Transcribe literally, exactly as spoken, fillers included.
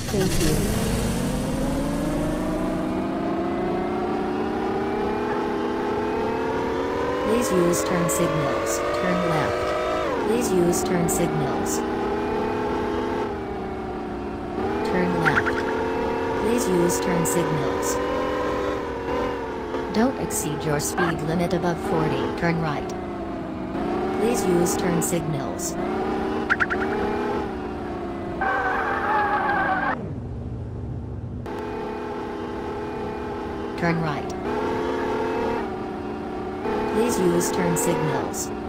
Thank you. Please use turn signals. Turn left. Please use turn signals. Turn left. Please use turn signals. Don't exceed your speed limit above forty. Turn right. Please use turn signals. Turn right. Please use turn signals.